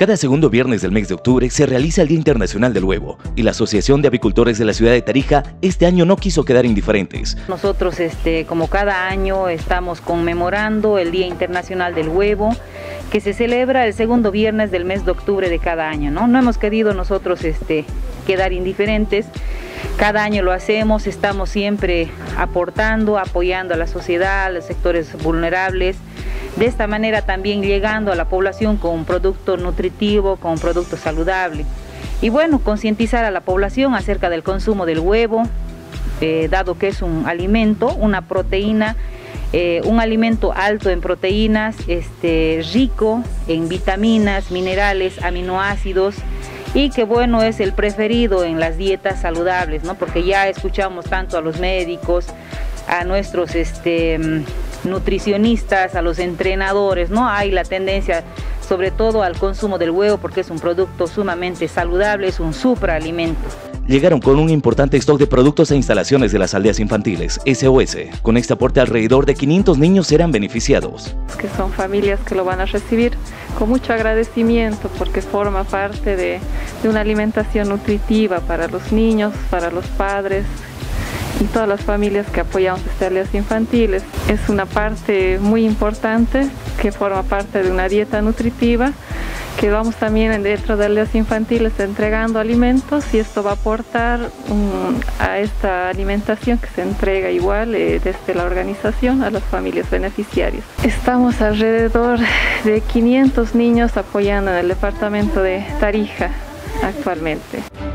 Cada segundo viernes del mes de octubre se realiza el Día Internacional del Huevo y la Asociación de Apicultores de la ciudad de Tarija este año no quiso quedar indiferentes. Nosotros como cada año estamos conmemorando el Día Internacional del Huevo, que se celebra el segundo viernes del mes de octubre de cada año, ¿no? No hemos querido nosotros quedar indiferentes. Cada año lo hacemos, estamos siempre aportando, apoyando a la sociedad, a los sectores vulnerables. De esta manera también llegando a la población con un producto nutritivo, con un producto saludable. Y bueno, concientizar a la población acerca del consumo del huevo, dado que es un alimento, una proteína, un alimento alto en proteínas, rico en vitaminas, minerales, aminoácidos, y que bueno, es el preferido en las dietas saludables, ¿no? Porque ya escuchamos tanto a los médicos, a nuestros nutricionistas, a los entrenadores, ¿no? Hay la tendencia sobre todo al consumo del huevo porque es un producto sumamente saludable, es un superalimento. Llegaron con un importante stock de productos e instalaciones de las aldeas infantiles SOS. Con este aporte alrededor de 500 niños serán beneficiados. Que son familias que lo van a recibir con mucho agradecimiento porque forma parte de una alimentación nutritiva para los niños, para los padres y todas las familias que apoyamos estas aldeas infantiles. Es una parte muy importante que forma parte de una dieta nutritiva que vamos también dentro de aldeas infantiles entregando alimentos y esto va a aportar a esta alimentación que se entrega igual desde la organización a las familias beneficiarias. Estamos alrededor de 500 niños apoyando en el departamento de Tarija actualmente.